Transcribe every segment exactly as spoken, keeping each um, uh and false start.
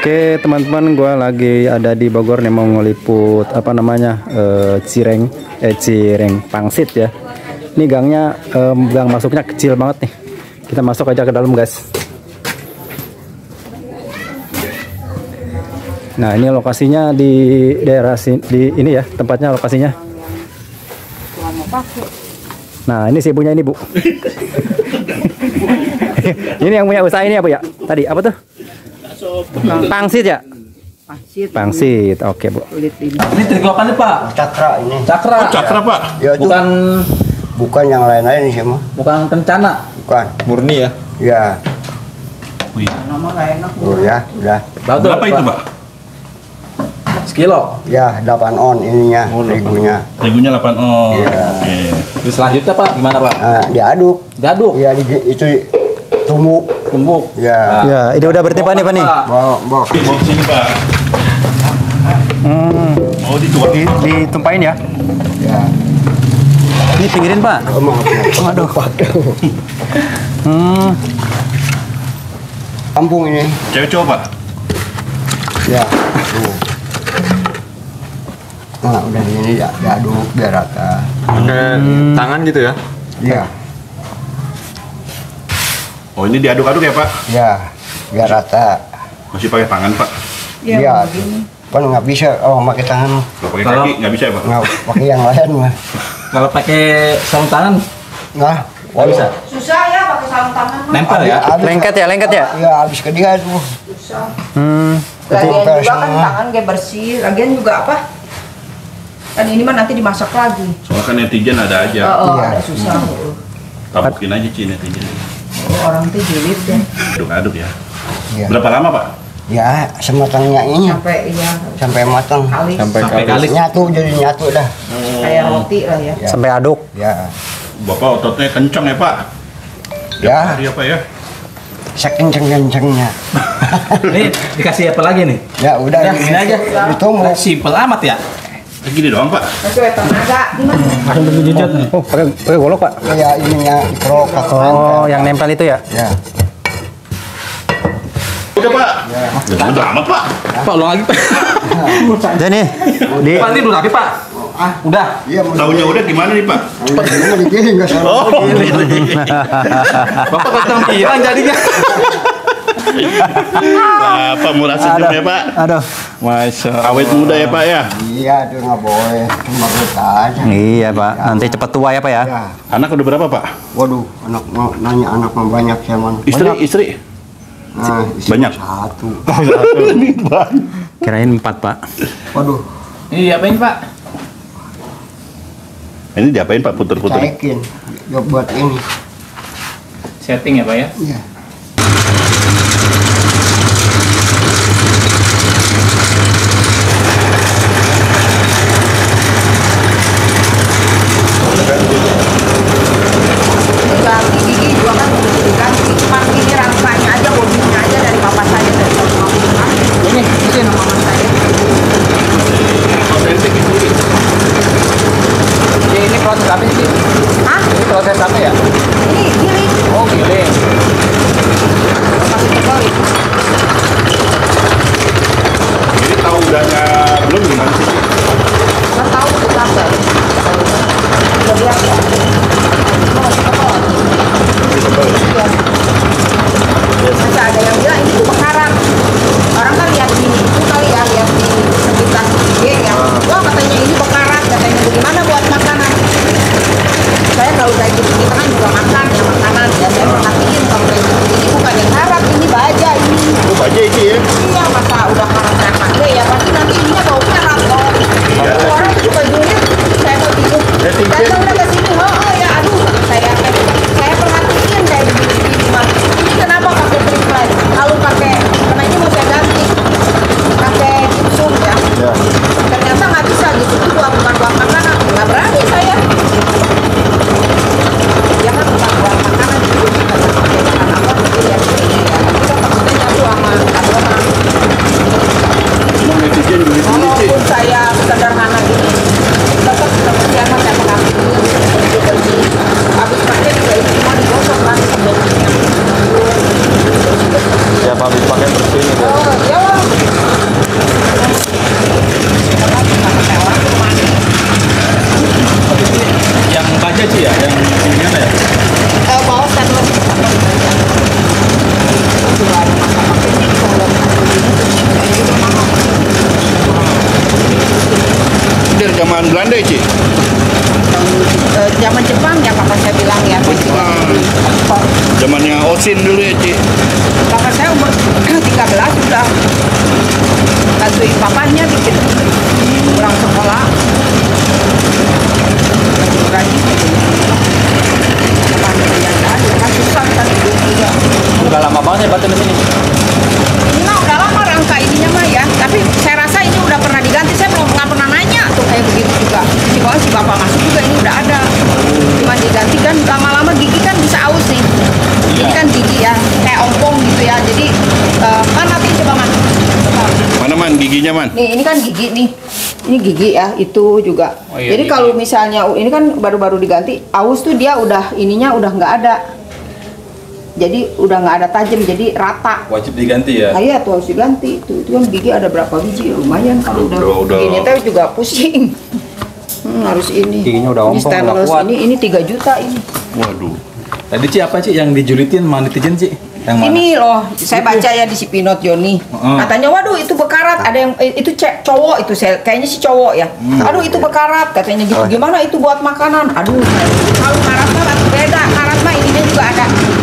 Oke teman-teman, gue lagi ada di Bogor nih, mau ngeliput apa namanya uh, cireng, eh cireng pangsit ya. Ini gangnya, um, gang masuknya kecil banget nih. Kita masuk aja ke dalam guys. Nah ini lokasinya di daerah sini, di ini ya tempatnya lokasinya. Nah ini si ibunya ini bu. Ini yang punya usaha ini apa ya? Tadi apa tuh? Pangsit ya? Pangsit. Pangsit, oke bu. Ini terigu apa nih pak? Cakra ini. Cakra. Oh, cakra pak? Ya, itu Bukan bukan yang lain-lain sih mah. bukan kencana. Bukan. Murni ya? Ya. Wih. Nama nggak enak. Oh ya, udah. Bagus, Berapa itu pak? Sekilo. Ya, delapan on ininya, Oh, terigunya. Terigunya delapan on. Iya. Oke. Terus selanjutnya pak gimana pak? Nah, diaduk. Diaduk. Ya, di, itu tumbuk. Tumbuk. Ya. Ya, ini udah bertimbang nih pak nih. Bawa, bawa. Di sini pak. Hmm, Oh dituang. di, ditumpahin ya. Ya. Ini pinggirin pak. Oh, maaf. maaf. Aduh. Hmm, Kampung ini. Cewek cowok pak? Ya. Tuh. Nah, udah ini ya, diaduk biar rata. Pakai tangan gitu ya? Ya. Oh ini diaduk-aduk ya pak? Ya, biar rata. Masih pakai tangan pak? Ya, Ya. begini. Kan nggak bisa, oh pakai tangan, Kalau pakai Kalau- kaki nggak bisa ya pak? nggak pakai yang lain mah. Kalau pakai sarung tangan Nggak. nggak bisa. Susah ya pakai sarung tangan mah. Nempel ya? Habis- lengket ya, lengket ya. Ya, habis ke dia tuh. Susah. Hmm, Lagian juga kan semua. tangan kayak bersih. Lagian juga apa? Kan ini mah nanti dimasak lagi. Soalnya kan netizen ada aja. Oh, oh, Iya. ada susah. Tabukin aja Ci netizen. Oh, orang tuh jilid ya. Aduk-aduk ya. Ya. Berapa lama pak? Ya, sematangnya ini Sampai iya sampai matang. kalis. Sampai Sampai kalis. kalis. Nyatu jadi nyatu dah. Kayak roti lah ya. Ya. sampai aduk. Ya. Bapak ototnya kencang ya pak? Ya, Hari apa ya? sekenceng-kencengnya. Ini dikasih apa lagi nih? Ya udah Udah, ini aja. Ditunggu. Simpel amat ya. Segini doang pak? Sesuai tenaga gimana? Langsung digigit. Oh, pakai pakai golok pak. Ya ininya dikerokat. Oh, yang nempel itu ya. Ya. Udah pak? Ya. Udah amat pak? Pak ulang lagi pak. Dan nih, di Pak ini belum rapi pak. Ah, Udah. iya mau. Tahunya udah gimana nih pak? Ini mau dipilih nggak salah. Oh pilih. Bapak ketemu bilang jadinya. Bapak murah senyum ya pak? aduh. Masya Awet muda ya pak ya? Iya, itu nggak boleh. Cuma kita aja. Iya pak, nanti cepat tua ya pak ya. Ya. Anak udah berapa pak? Waduh, anak mau nanya anak mah banyak ya man. Istri, istri? Nah, istri Banyak? Satu. Kirain empat pak. Waduh, Ini apain pak? Ini diapain pak puter-puter? caekin. Ya buat ini. Setting ya pak ya? Iya. Diganti gigi juga kan udah diganti. Cuma ini rangkanya aja, bodinya aja dari papa saya dari tahun lima puluhan. Ini ini sama mama saya. Ini proses apa sih? Hah? Ini proses apa ya? Ini giling. Oh giling. Masih terbalik. Jadi tahu udahnya belum gimana sih? Nggak tahu tuh apa. Udah biasa. Cuma masih tebal. Iya. Masa ada yang bilang ini tuh bakaran. Orang kan lihat di itu kali ya, lihat di sekitar geng ya. Wah katanya ini bakaran, katanya bagaimana buat makanan. Saya kalau kayak gitu kita kan juga makan ya makanan ya. Saya perhatiin kalau kayak gitu ini bukan yang haram, ini baja ini. Oh baja itu ya? Iya masa udah haram saya pakai ya pasti nanti ininya bau haram dong. Iya. Orang juga julid, saya mau bingung. Netizen. Datang udah ke sini, oh, oh ya aduh saya saya perhatiin kayak begini mas. Ini kenapa pakai triplet? Lalu pakai karena ini mau saya ganti pakai gipsum ya. Ya. Ternyata nggak bisa gitu tuh buat bukan buat makanan. Nggak berani saya. Ya kan bukan buat makanan itu juga nggak pakai makan apa gitu ya. Ini ya. Tapi kan maksudnya nyatu sama kandungan. zaman Belanda ya, Ci? Eh, zaman Jepang ya papa saya bilang ya masih ganti. Kok Zamannya Osin dulu ya, Ci? papa saya umur tiga belas sudah bantuin papanya bikin kurang sekolah. Rajin gitu. Papanya yang ada kan susah kan hidup juga. Udah lama banget ya batin di sini. Ini mah udah lama rangka ininya mah ya, tapi saya rasa ini udah pernah diganti. Saya belum nggak pernah nanya tuh kayak begitu juga. Si kalau si bapak masuk juga ini udah ada, cuma diganti kan lama-lama gigi kan bisa aus nih. Ini kan gigi ya, kayak ompong gitu ya. Jadi uh, kan nanti coba man. Coba. Mana man giginya man? Nih ini kan gigi nih, ini gigi ya, itu juga. Oh, iya, Jadi gigi. kalau misalnya ini kan baru-baru diganti, aus tuh dia udah ininya udah nggak ada. Jadi udah nggak ada tajam, jadi rata. Wajib diganti ya. Ah, iya tuh harus diganti. Tuh itu kan gigi ada berapa biji? Lumayan kalau udah, Udah, udah. gini teh juga pusing. Hmm, harus ini. Giginya udah Ini ompong, udah stainless. kuat. Ini ini tiga juta ini. Waduh. Tadi Ci apa Ci yang dijulitin sama netizen Ci? Yang mana? Ini loh, saya baca ya di si Pinot Joni. Heeh. Katanya, waduh itu bekarat. Ada yang eh, itu cek cowok itu saya kayaknya si cowok ya. Aduh itu bekarat katanya gitu. Gimana itu buat makanan? Aduh, kalau karat mah beda. Karat mah ininya juga ada.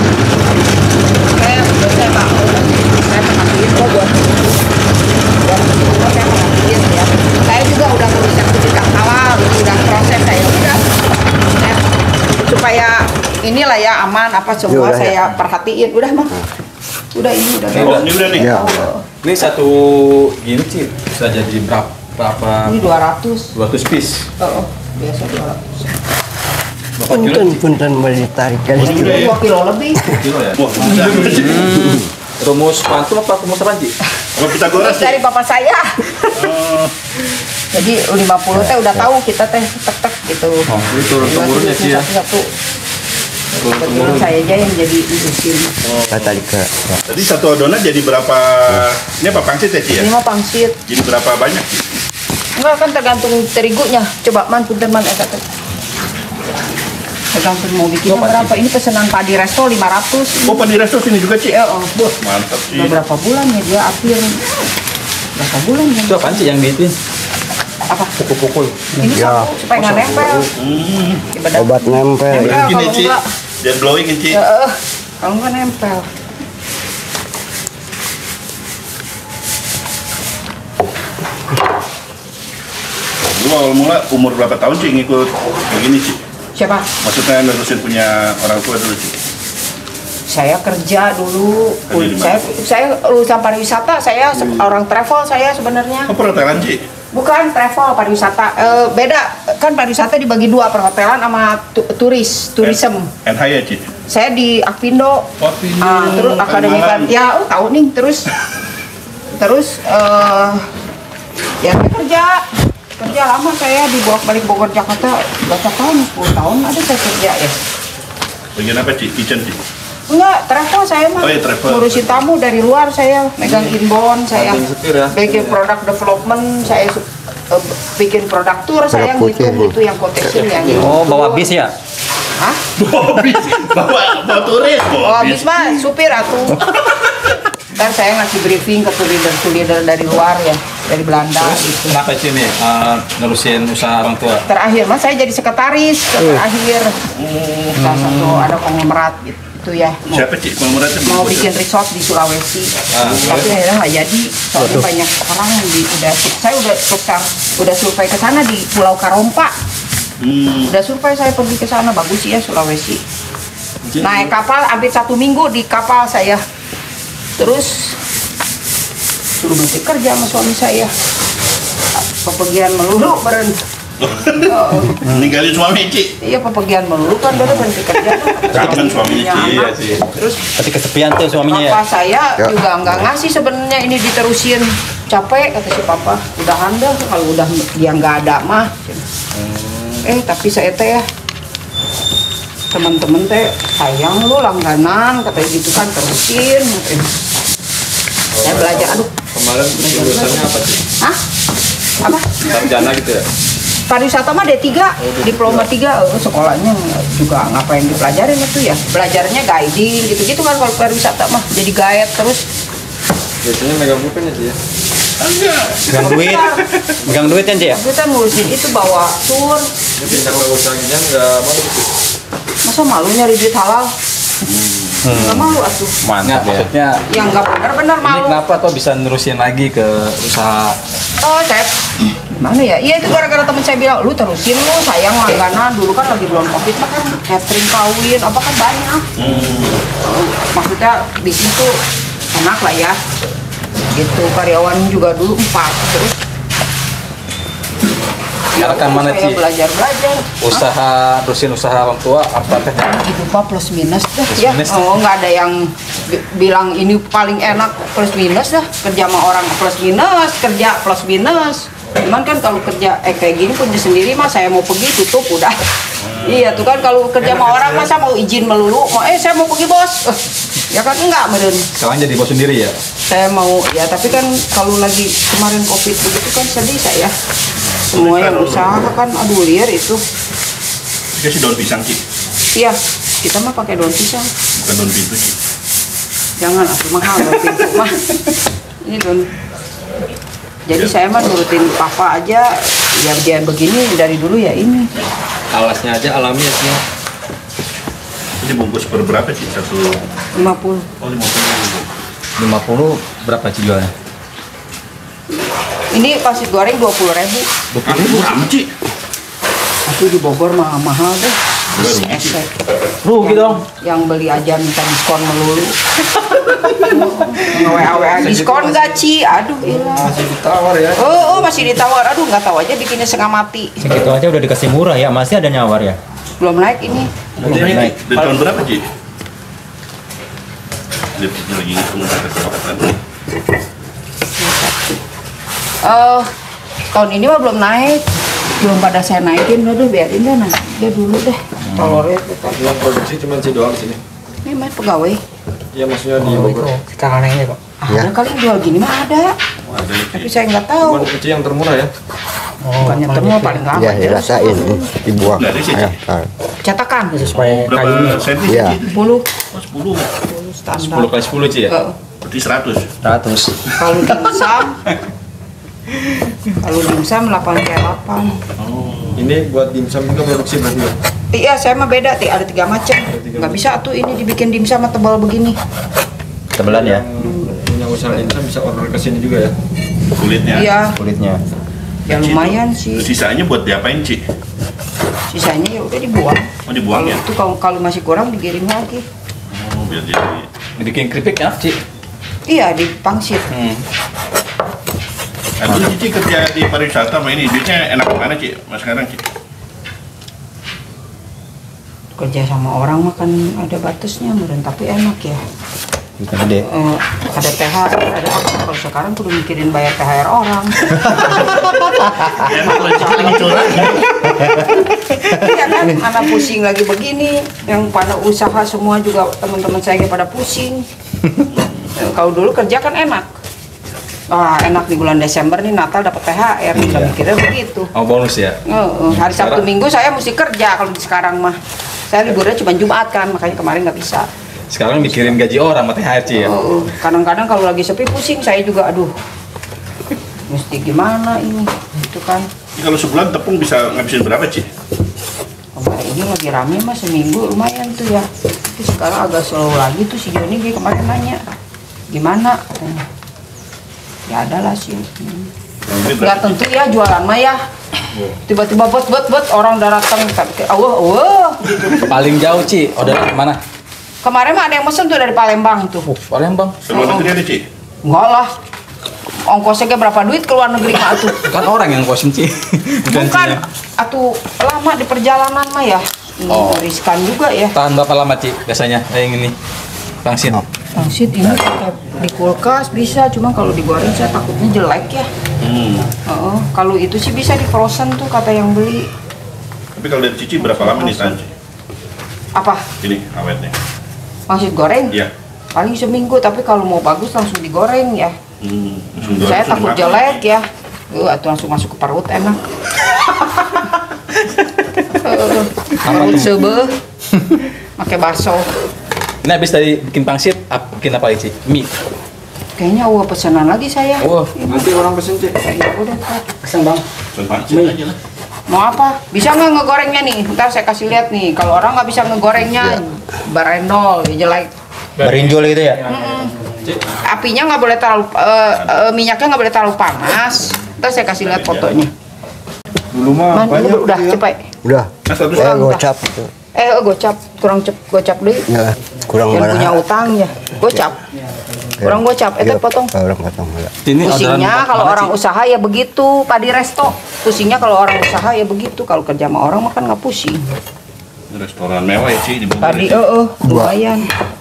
Saya udah saya pak, saya perhatiin kok buat buat buat saya perhatiin ya. Saya juga udah ngurus sertifikat halal, udah proses saya udah. Saya, supaya inilah ya aman apa semua Udah, saya perhatiin. Udah mah. Udah ini udah. Oh, ini udah nih. Ya. Ini satu gini Ci bisa jadi berapa? Berapa? Ini dua ratus. dua ratus piece. Oh, oh, biasa dua ratus. Berapa kilo Punten Ci? punten boleh tarik kali. dua kilo lebih. Kilo ya. Wah, bisa. Rumus pantu apa rumus apa Ci? Apa Pitagoras Dari sih? bapak saya. Oh, Jadi lima puluh teh udah tahu kita teh tek-tek gitu. Oh, ini turun-temurun ya, Ci, ya? Satu-satu. Turun-temurun. Kebetulan saya aja yang jadi urusin. Kita tarik ke. tadi satu adonan jadi berapa? Ini apa pangsit ya, Ci ya? Ini mah pangsit. Jadi berapa banyak, Ci? Enggak kan tergantung terigunya. Coba man punten man eta teh. Tergantung mau bikinnya berapa. Ini pesanan padi resto lima ratus. Oh, Padi Resto sini juga, Ci? Ya, oh, buh. Mantap sih. Udah berapa bulan ya dia akhir. Berapa bulan ya? Itu apaan Ci yang diitin? Apa? Pukul-pukul. Ini sabuk supaya nggak nempel. Hmm, Di badan. Obat nempel. Nempel gini, kalau Ci. enggak. Biar glowing, Ci. Ya, eh, kalau nggak nempel. Lu awal mula umur berapa tahun, Ci, ngikut begini, Ci? Siapa? Maksudnya nerusin punya orang tua dulu, Ci? Saya kerja dulu. Kerja di mana? Saya saya lulusan pariwisata. Saya se- orang travel saya sebenarnya. Oh, perhotelan, Ci? Bukan travel pariwisata. Eh, beda kan pariwisata dibagi dua, perhotelan sama tu- turis, tourism. N H ya, Ci? Saya di Apindo. Apindo, Ah, terus akademi Kalimalang. Pan- ya, oh, tahu nih. Terus terus eh ya saya kerja kerja lama saya di bolak-balik Bogor Jakarta berapa tahun? sepuluh tahun ada saya kerja ya. Bagian apa, Ci? Kitchen, Ci? Enggak, travel saya mah. Oh, iya, travel. Ngurusin tamu dari luar saya, megang inbound saya. Bantuin supir ya? Bikin product development, saya su- eh, bikin produk tour, saya putih ngitung nih. itu yang quotation yang Oh, bawa bis ya? Hah? Bawa bis, bawa, bawa turis, Oh, bawa habis mah supir atuh. Ntar saya ngasih briefing ke leader-leader dari luar ya, dari Belanda gitu. Kenapa Ci nih uh, nerusin usaha orang tua? Terakhir mah saya jadi sekretaris, terakhir. Salah satu ada konglomerat gitu ya. Mau- Siapa, Ci? Mau muridnya? mau bikin resort di Sulawesi, Ah, tapi akhirnya nggak jadi. Soalnya banyak orang yang di, udah saya udah tukar, udah survei ke sana di Pulau Karompa. Hmm, Udah survei saya pergi ke sana, bagus sih ya Sulawesi. Naik kapal hampir satu minggu di kapal saya. Terus suruh berhenti kerja sama suami saya. Pepergian melulu beren. Oh, ninggalin suami, Ci. iya pepergian melulu kan udah berhenti kerja. Kangen suaminya, Ci. Punya anak. sih. Terus Tapi kesepian tuh suaminya ya. papa saya juga nggak ngasih sebenarnya ini diterusin, capek kata si papa, udahan dah kalau udah dia nggak ada mah. Eh tapi saya teh ya teman-teman teh sayang lu langganan katanya gitu kan terusin katanya. Saya belajar aduh Kemarin jurusannya apa Ci? hah apa Sarjana gitu ya? pariwisata mah D tiga, diploma tiga, oh, sekolahnya juga ngapain dipelajarin itu ya, belajarnya guiding gitu-gitu kan kalau pariwisata mah jadi guide terus. Biasanya megang bukan ya Ci ya? Gang duit. Gang duit kan, Ci ya? Kita ngurusin itu bawa tur. Ini pindah ke usahanya nggak malu gitu. Masa malu nyari duit halal? Nggak malu atuh. Nggak, maksudnya Yang nggak benar-benar ini malu. kenapa tuh bisa nerusin lagi ke usaha? Oh, saya mana ya? Iya itu gara-gara temen saya bilang, lu terusin lu, sayang langganan. Dulu kan lagi belum covid, mah kan catering kawin, apa kan banyak. Oh, maksudnya di situ enak lah ya. Gitu karyawan juga dulu empat terus. Sekarang mana, saya Ci? belajar belajar. Usaha terusin usaha orang tua apa teh? Hidup Pak plus minus dah Plus ya. minus. Oh nggak ada yang bi- bilang ini paling enak plus minus dah. Kerja sama orang plus minus, kerja plus minus. Cuman kan kalau kerja eh kayak gini punya sendiri mah saya mau pergi tutup udah. Iya tuh kan kalau kerja sama orang masa mau izin melulu, mau eh saya mau pergi bos. Eh, ya kan enggak meren. Sekarang jadi bos sendiri ya? Saya mau ya tapi kan kalau lagi kemarin covid begitu kan sedih saya. Semua yang usaha kan aduh liar itu. Dikasih daun pisang, Ci. Iya, kita mah pakai daun pisang. Bukan daun pintu, Ci. Jangan aku mahal daun pintu mah. Ini daun. Jadi saya mah nurutin papa aja. Ya dia begini dari dulu ya ini. Alasnya aja alami ya sih. Ini bungkus per berapa, Ci? Satu... lima puluh. Oh, lima puluh. lima puluh berapa Ci jualnya? Ini nasi goreng dua puluh ribu. Kamu murah amat, Ci. Aku di Bogor mah mahal deh. Esek. Rugi dong. Yang beli aja minta diskon melulu. W A W A diskon gak Ci? Aduh ilah. Masih ditawar ya? Oh, oh masih ditawar. Aduh nggak tahu aja bikinnya setengah mati. Segitu aja udah dikasih murah ya, masih ada nyawar ya. Belum naik ini. Belum naik. naik. Dari tahun berapa, Ci? Lihat, Ci lagi ngitung kata kesepakatan. Eh, tahun ini mah belum naik. Belum pada saya naikin, udah biarin deh nah. Dia dulu deh. Tolornya kita. Yang produksi cuma si doang di sini. Ini mah pegawai. Iya maksudnya di Bogor. Sekarang nanya kok. Ada kali yang jual gini mah ada. Oh, ada, Ci. Tapi saya nggak tahu. Cuma kecil yang termurah ya? Bukannya termurah paling gampang. Ya dirasain, dibuang. Nggak ada sih, Ci. Ayo, ah. Cetakan. Supaya Berapa senti, Iya. Ci? sepuluh Oh, sepuluh. standar. sepuluh kali sepuluh Ci ya? Eh, Berarti seratus. ratus. kalau dimsum kalau dimsum delapan kali delapan. Ini buat dimsum juga produksi berarti ya? Iya, saya mah beda, Ti. Ada tiga macam. Nggak bisa tuh ini dibikin dimsum sama tebal begini. Tebelan ya Yang punya usaha dimsum bisa order ke sini juga ya? Kulitnya. Iya, kulitnya. ya Ci, lumayan itu. sih. Terus sisanya buat diapain, Ci? Sisanya ya udah dibuang. Oh, dibuang Kalau ya? itu kalau kalau masih kurang dikirim lagi. Oh, biar jadi... Dibikin keripik enak Ci? Iya, dipangsit. Nah, dulu Cici kerja di pariwisata sama ini, duitnya enak mana, Ci? Mas sekarang, Ci? Kerja sama orang mah kan ada batasnya, meren, tapi enak ya. Bukan gede. Eh, ada T H R, ada apa? Kalau sekarang kudu mikirin bayar T H R orang. Enak lah, Cici lagi curang. Iya kan, anak pusing lagi begini, yang pada usaha semua juga teman-teman saya pada pusing. Eh, Kalau dulu kerja kan enak. Wah, enak di bulan Desember nih Natal dapat T H R, kita mikirnya begitu. Oh bonus ya? Eh, eh, hari Sabtu Sekarang- Minggu saya mesti kerja kalau di sekarang mah. Saya liburnya cuma Jumat kan, makanya kemarin nggak bisa. Sekarang mikirin gaji orang sama T H R Ci ya? Oh, kadang-kadang kalau lagi sepi pusing saya juga, aduh, mesti gimana ini, itu kan. Ini kalau sebulan tepung bisa ngabisin berapa, Ci? Kemarin ini lagi rame mas seminggu lumayan tuh ya. Tapi sekarang agak slow lagi tuh si Joni dia kemarin nanya, gimana? Katanya. Ya ada lah sih. Hmm. Ini Nggak berapa? tentu ya jualan mah ya. Tiba-tiba bot bot bot orang udah datang, awah awah gitu. Paling jauh Ci, order mana? Kemarin mah ada yang pesen tuh dari Palembang tuh. Uh, Palembang. Seluar negeri ada, Ci? Enggak lah. Ongkosnya kayak berapa duit ke luar negeri mah tuh. Kan orang yang kosim Ci. Bukan Bukan, Cinya. atuh lama di perjalanan mah ya. Hmm, Oh. riskan juga ya. Tahan berapa lama Ci biasanya? Eh, yang ini. Pangsit. Pangsit ini kayak di kulkas bisa, cuma kalau digoreng saya takutnya jelek ya. Hmm. Oh, kalau itu sih bisa di frozen tuh kata yang beli. Tapi kalau dari Cici berapa lama nih tahan, Ci? Apa? Ini awetnya. Pangsit goreng? Iya. Paling seminggu, tapi kalau mau bagus langsung digoreng ya. Hmm. Langsung goreng, Saya langsung takut dimakan. jelek ya. Uh, atau langsung masuk ke perut enak. Uh, perut sebe. Pakai bakso. Ini habis tadi bikin pangsit, ap- bikin apa lagi Ci? Mie. Kayaknya udah pesanan lagi saya. Wah, nanti orang pesen cek. Ya udah, Pak. Pesan bang. Coba cek aja lah. Mau apa? Bisa nggak ngegorengnya nih? Ntar saya kasih lihat nih. Kalau orang nggak bisa ngegorengnya, barendol, ya jelek. Berinjol gitu ya. Apinya nggak boleh terlalu, eh, eh, minyaknya nggak boleh terlalu panas. Ntar saya kasih lihat fotonya. Dulu mah Man, banyak. udah cepet. Udah. Nah, satu Eh, Kurang, gocap. Eh, gocap, kurang cep, gocap deh. Ya, kurang Yang punya mana? utang ya, gocap. Kurang gocap, itu Iya, potong. Kurang potong. Ya. Ini Pusingnya kalau orang usaha ya begitu, Pak di resto. Pusingnya kalau orang usaha ya begitu. Kalau kerja sama orang mah kan nggak pusing. restoran mewah ya Ci di Bogor. Tadi, eh, eh, lumayan.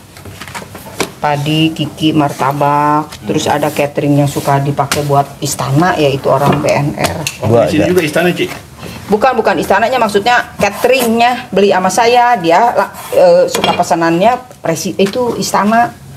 Padi, kiki, martabak, terus ada catering yang suka dipakai buat istana, yaitu orang B N R. Dua Di sini ada. juga istana Ci. Bukan, bukan istananya, maksudnya cateringnya beli sama saya, dia la- eh, suka pesanannya presi itu istana.